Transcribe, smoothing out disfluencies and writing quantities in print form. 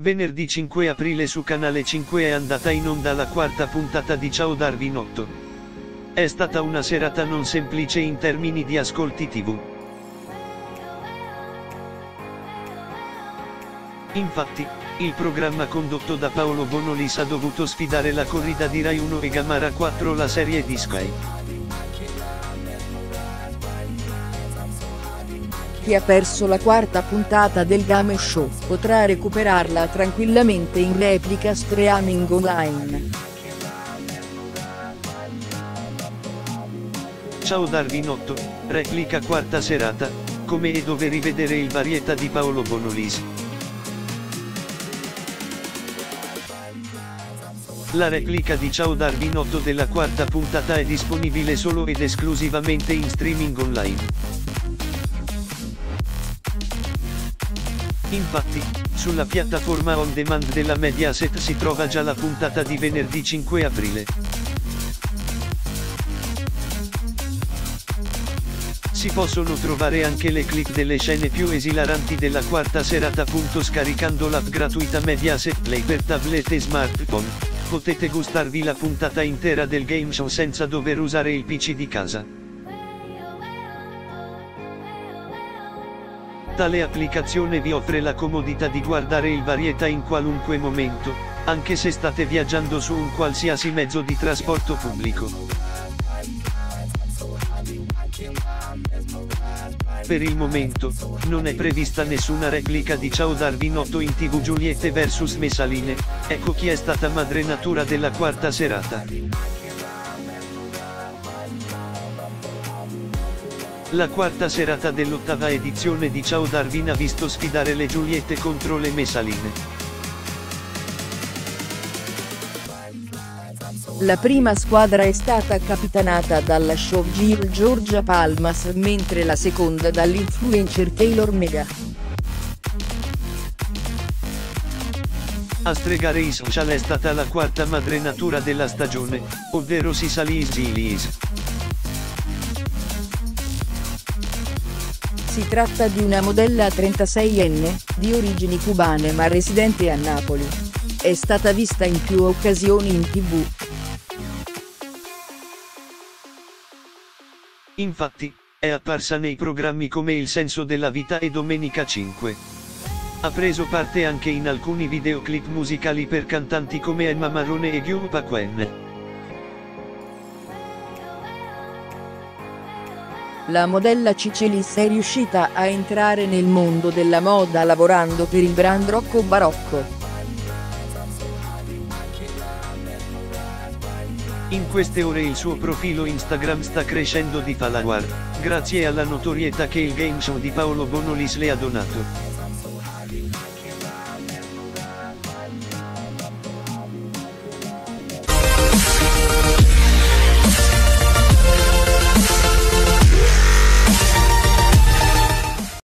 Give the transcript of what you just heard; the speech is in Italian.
Venerdì 5 aprile su Canale 5 è andata in onda la quarta puntata di Ciao Darwin 8. È stata una serata non semplice in termini di ascolti TV. Infatti, il programma condotto da Paolo Bonolis ha dovuto sfidare la corrida di Rai 1 e Gamara 4, la serie di Sky. Chi ha perso la quarta puntata del Game Show potrà recuperarla tranquillamente in replica streaming online. Ciao Darwin 8, replica quarta serata, come e dove rivedere il Varietà di Paolo Bonolis. La replica di Ciao Darwin 8 della quarta puntata è disponibile solo ed esclusivamente in streaming online. Infatti, sulla piattaforma on demand della Mediaset si trova già la puntata di venerdì 5 aprile. Si possono trovare anche le clip delle scene più esilaranti della quarta serata. Scaricando l'app gratuita Mediaset Play per tablet e smartphone, potete gustarvi la puntata intera del game show senza dover usare il PC di casa. Tale applicazione vi offre la comodità di guardare il Varietà in qualunque momento, anche se state viaggiando su un qualsiasi mezzo di trasporto pubblico. Per il momento, non è prevista nessuna replica di Ciao Darwin 8 in TV. Giuliette vs Messaline, ecco chi è stata madre natura della quarta serata. La quarta serata dell'ottava edizione di Ciao Darwin ha visto sfidare le Giuliette contro le Messaline. La prima squadra è stata capitanata dalla showgirl Giorgia Palmas, mentre la seconda dall'influencer Taylor Mega. A stregare i social è stata la quarta madre natura della stagione, ovvero Sisalis Gilis. Si tratta di una modella 36enne, di origini cubane ma residente a Napoli. È stata vista in più occasioni in TV. Infatti, è apparsa nei programmi come Il senso della vita e Domenica 5. Ha preso parte anche in alcuni videoclip musicali per cantanti come Emma Marrone e Gyu Paquen. La modella Cicelis è riuscita a entrare nel mondo della moda lavorando per il brand Rocco Barocco. In queste ore il suo profilo Instagram sta crescendo di follower, grazie alla notorietà che il game show di Paolo Bonolis le ha donato.